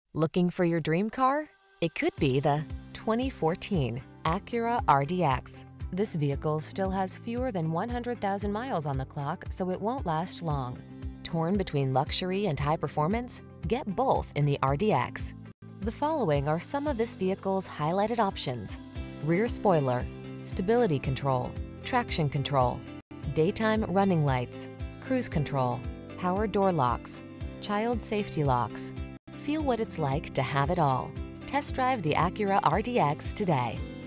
Looking for your dream car? It could be the 2014 Acura RDX. This vehicle still has fewer than 100,000 miles on the clock, so it won't last long. Torn between luxury and high performance? Get both in the RDX. The following are some of this vehicle's highlighted options: rear spoiler, stability control, traction control, daytime running lights, cruise control, power door locks, child safety locks. Feel what it's like to have it all. Test drive the Acura RDX today.